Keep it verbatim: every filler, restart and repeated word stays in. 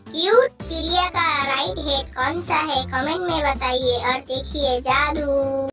Cute चिड़िया का write head कौन सा है कमेंट में बताइए और देखिए जादू।